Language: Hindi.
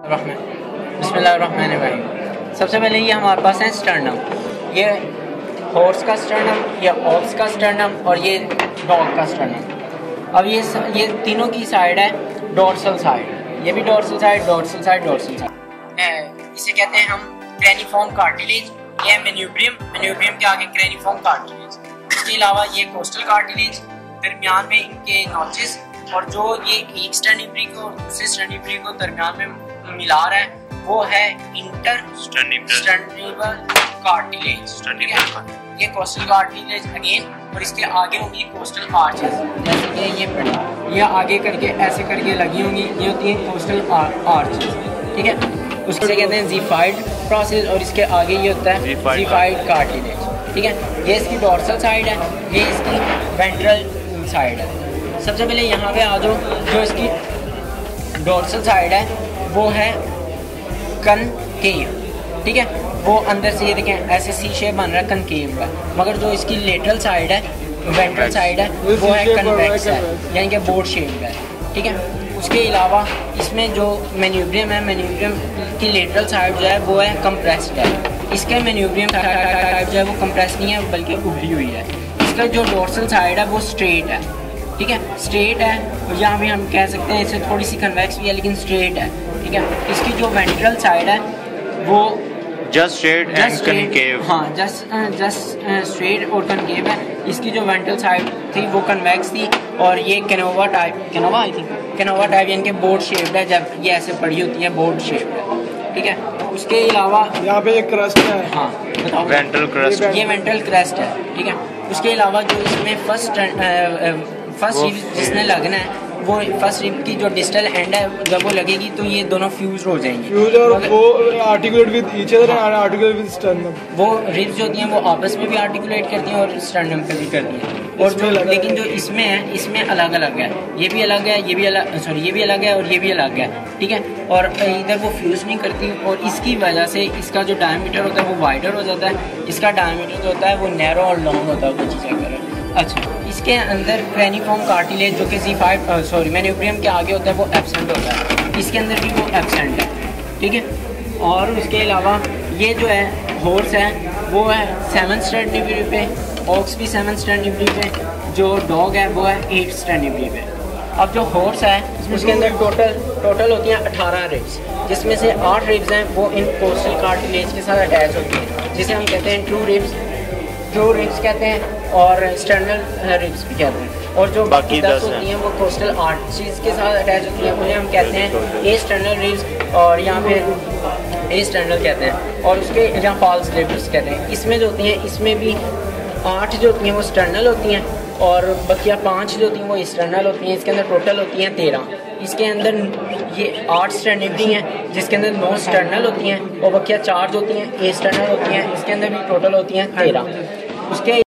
बिस्मिल्लाहिर्रहमानिर्रहीम। सबसे पहले ये हमारे पास है स्टर्नम। ये हॉर्स का स्टर्नम, ये ऑक्स का स्टर्नम और ये डॉग का स्टर्नम। अब ये तीनों की साइड है डोर्सल साइड। ये भी dorsal side, dorsal side, dorsal side. इसे कहते हैं हम क्रेनिफॉर्म कार्टिलेज। ये है मेन्यूब्रियम, मेन्यूब्रियम के आगे क्रेनिफॉर्म कार्टिलेज। इसके अलावा ये कोस्टल कार्टिलेज, दरमियान में इनके नॉचेस, और जो ये एक स्टर्निब्री को और दूसरे स्टर्निब्री को दरमियान में मिला रहा है वो है इंटर स्टर्निबल कार्टिलेज। ये कोस्टल कार्टिलेज अगेन, और इसके आगे होंगी कोस्टल आर्चेस। जैसे कि ये आगे करके ऐसे करके लगी होंगी, ये होती है कोस्टल आर्चेस। ठीक है, उससे कहते हैं ज़िफाइड प्रोसेस, और इसके आगे ये होता है ज़िफाइड कार्टिलेज। ठीक है, ये इसकी डोर्सल साइड है, ये इसकी वेंट्रल साइड है। सबसे पहले यहाँ पे आ जाओ, जो इसकी डोर्सल साइड है वो है कनकेव। ठीक है, वो अंदर से ये देखें ऐसे सी शेप बन रहा है कनकेव का, मगर जो इसकी लेटरल साइड है, वेंट्रल साइड है, वो है कन्वेक्स है, यानी कि बोर्ड शेप है। ठीक है, उसके अलावा इसमें जो मेन्यूब्रियम है, मेन्यूब्रियम की लेटरल साइड जो है वो है कंप्रेस्ड है। इसका मेन्यूब्रियम साइड जो है वो कंप्रेस नहीं है बल्कि उभरी हुई है। इसका जो डोर्सल साइड है वो स्ट्रेट है। ठीक है, स्ट्रेट है, और यहाँ भी हम कह सकते हैं इसे थोड़ी सी कन्वेक्स भी है लेकिन स्ट्रेट है। ठीक है, इसकी जो वेंट्रल साइड है वो जस्ट स्ट्रेट एंड कनकेव। हाँ, जस्ट स्ट्रेट और कनकेव है। इसकी जो वेंट्रल साइड थी वो कन्वेक्स थी, और ये कैनोवा टाइप यानी कि बोर्ड शेप्ड है। जब ये ऐसे पड़ी होती है बोर्ड शेप्ड है। ठीक है, उसके अलावा यहाँ पे एक क्रस्ट है। हाँ बताओ, वेंट्रल क्रस्ट। ये वेंट्रल क्रस्ट है। ठीक है, उसके अलावा जो इसमें फर्स्ट रिब जिसने लगना है, वो फर्स्ट रिब की जो डिस्टल एंड है, जब वो लगेगी तो ये दोनों फ्यूज हो जाएंगी। फ्यूज, और वो articulate with each other and articulate with sternum. वो रिब्स होती हैं वो आपस में भी आर्टिकुलेट करती हैं और स्टर्नम पे भी करती हैं। और जो लेकिन जो इसमें है, इसमें अलग अलग है। ये भी अलग है, ये भी अलग है और ये भी अलग है। ठीक है, और इधर वो फ्यूज नहीं करती, और इसकी वजह से इसका जो डायमीटर होता है वो वाइडर हो जाता है। इसका डायमीटर जो होता है वो नैरो और लॉन्ग होता है, वो चीज़ है। अच्छा, इसके अंदर क्रेनिफॉर्म कार्टिलेज जो कि मेन्यूब्रियम के आगे होता है वो एब्सेंट होता है। इसके अंदर भी वो एब्सेंट है। ठीक है, और उसके अलावा ये जो है हॉर्स है वो है 7 स्टर्निब्री पे, ऑक्स भी 7 स्टर्निब्री पे, जो डॉग है वो है 8 स्टर्निब्री पे। अब जो हॉर्स है उसके अंदर टोटल होती हैं 18 रिब्स, जिसमें से 8 रिब्स हैं वो इन कोस्टल कार्टिलेज के साथ अटैच होती हैं, जिसे हम कहते हैं ट्रू रिब्स कहते हैं, और स्टर्नल रिब्स भी कहते हैं। और जो बाकी 10 होती हैं वो कोस्टल आर्चेस के साथ अटैच होती हैं, उन्हें हम कहते हैं ए स्टर्नल रिब्स, और यहाँ पे ए स्टर्नल कहते हैं, और उसके यहाँ फॉल्स रिब्स कहते हैं। इसमें जो होती हैं, इसमें भी 8 जो होती हैं वो स्टर्नल होती हैं, और बकिया 5 जो होती हैं वो एक्सटर्नल होती हैं। इसके अंदर टोटल होती हैं 13। इसके अंदर ये 8 स्टर्निब्री हैं, जिसके अंदर 9 स्टर्नल होती हैं, और बकिया 4 जो होती हैं एक्सटर्नल होती हैं। इसके अंदर भी टोटल होती हैं 13। उसके